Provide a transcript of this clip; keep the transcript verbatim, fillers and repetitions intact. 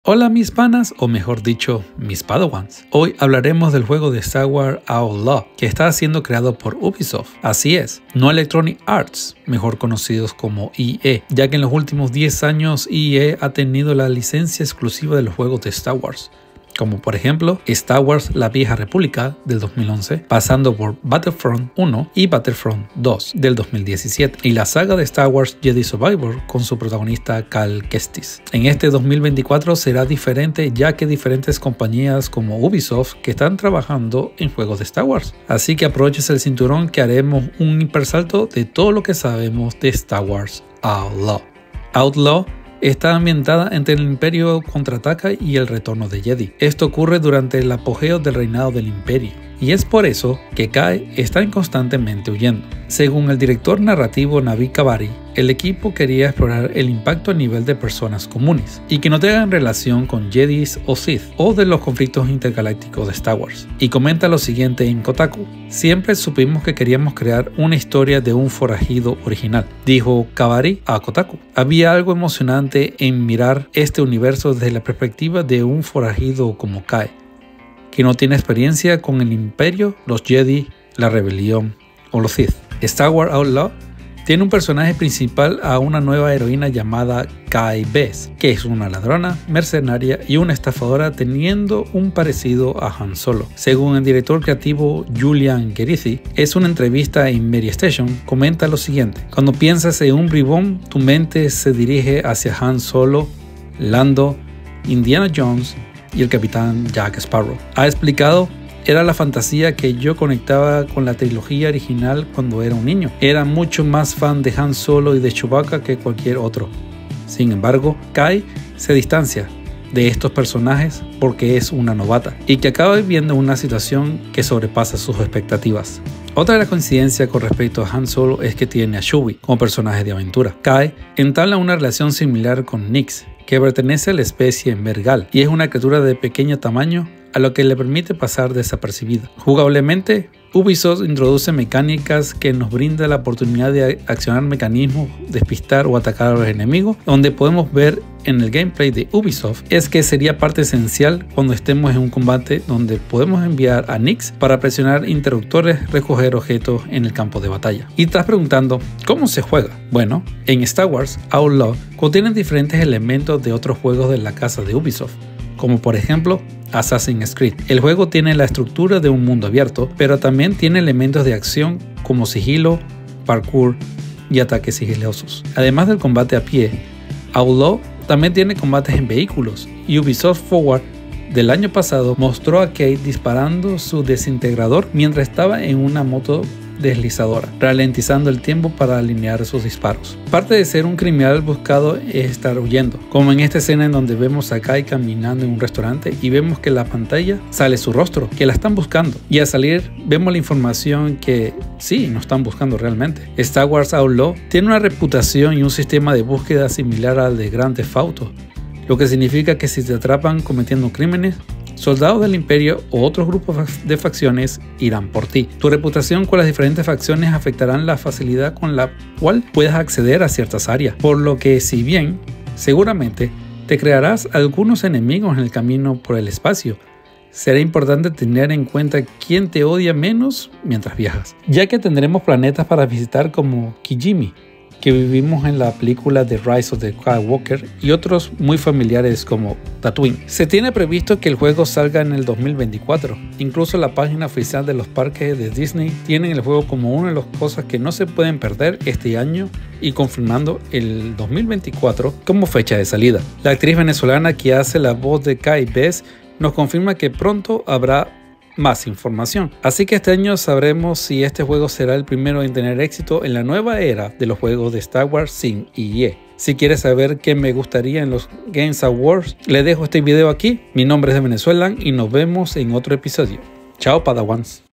Hola mis panas, o mejor dicho, mis padawans. Hoy hablaremos del juego de Star Wars Outlaw, que está siendo creado por Ubisoft. Así es, no Electronic Arts, mejor conocidos como E A, ya que en los últimos diez años E A ha tenido la licencia exclusiva de los juegos de Star Wars, como por ejemplo Star Wars La Vieja República del dos mil once, pasando por Battlefront uno y Battlefront dos del dos mil diecisiete, y la saga de Star Wars Jedi Survivor con su protagonista Cal Kestis. En este dos mil veinticuatro será diferente, ya que diferentes compañías como Ubisoft que están trabajando en juegos de Star Wars. Así que aproveches el cinturón que haremos un hipersalto de todo lo que sabemos de Star Wars Outlaw. Outlaw está ambientada entre el Imperio contraataca y el retorno de Jedi. Esto ocurre durante el apogeo del reinado del Imperio, y es por eso que Kai está constantemente huyendo. Según el director narrativo Navid Kavari, el equipo quería explorar el impacto a nivel de personas comunes y que no tengan relación con Jedis o Sith o de los conflictos intergalácticos de Star Wars. Y comenta lo siguiente en Kotaku: siempre supimos que queríamos crear una historia de un forajido original, dijo Kavari a Kotaku. Había algo emocionante en mirar este universo desde la perspectiva de un forajido como Kai, que no tiene experiencia con el Imperio, los Jedi, la rebelión o los Sith. Star Wars Outlaw tiene un personaje principal a una nueva heroína llamada Kai Bess, que es una ladrona, mercenaria y una estafadora, teniendo un parecido a Han Solo. Según el director creativo Julian Gerizzi, es una entrevista en Media Station, comenta lo siguiente: cuando piensas en un bribón, tu mente se dirige hacia Han Solo, Lando, Indiana Jones y el capitán Jack Sparrow. Ha explicado: era la fantasía que yo conectaba con la trilogía original cuando era un niño. Era mucho más fan de Han Solo y de Chewbacca que cualquier otro. Sin embargo, Kai se distancia de estos personajes porque es una novata y que acaba viviendo una situación que sobrepasa sus expectativas. Otra de las coincidencias con respecto a Han Solo es que tiene a Chewie como personaje de aventura. Kai entabla una relación similar con Nix, que pertenece a la especie Mergal y es una criatura de pequeño tamaño, a lo que le permite pasar desapercibida. Jugablemente, Ubisoft introduce mecánicas que nos brinda la oportunidad de accionar mecanismos, despistar o atacar a los enemigos. Donde podemos ver en el gameplay de Ubisoft es que sería parte esencial cuando estemos en un combate donde podemos enviar a Nix para presionar interruptores, recoger objetos en el campo de batalla. Y estás preguntando, ¿cómo se juega? Bueno, en Star Wars Outlaw contienen diferentes elementos de otros juegos de la casa de Ubisoft, como por ejemplo Assassin's Creed. El juego tiene la estructura de un mundo abierto, pero también tiene elementos de acción como sigilo, parkour y ataques sigilosos. Además del combate a pie, Outlaw también tiene combates en vehículos, y Ubisoft Forward del año pasado mostró a Kate disparando su desintegrador mientras estaba en una moto deslizadora, ralentizando el tiempo para alinear sus disparos. Parte de ser un criminal buscado es estar huyendo, como en esta escena en donde vemos a Kai caminando en un restaurante y vemos que en la pantalla sale su rostro, que la están buscando, y al salir vemos la información que sí, nos están buscando realmente. Star Wars Outlaw tiene una reputación y un sistema de búsqueda similar al de Grand Theft Auto, lo que significa que si te atrapan cometiendo crímenes, soldados del Imperio o otros grupos de facciones irán por ti. Tu reputación con las diferentes facciones afectarán la facilidad con la cual puedas acceder a ciertas áreas, por lo que si bien seguramente te crearás algunos enemigos en el camino por el espacio, será importante tener en cuenta quién te odia menos mientras viajas, ya que tendremos planetas para visitar como Kijimi, que vivimos en la película The Rise of the Skywalker, y otros muy familiares como Tatooine. Se tiene previsto que el juego salga en el dos mil veinticuatro. Incluso la página oficial de los parques de Disney tienen el juego como una de las cosas que no se pueden perder este año, y confirmando el dos mil veinticuatro como fecha de salida. La actriz venezolana que hace la voz de Kai Bess nos confirma que pronto habrá más información. Así que este año sabremos si este juego será el primero en tener éxito en la nueva era de los juegos de Star Wars sin E A. Si quieres saber qué me gustaría en los Games Awards, le dejo este video aquí. Mi nombre es de Venezuela y nos vemos en otro episodio. Chao, Padawans.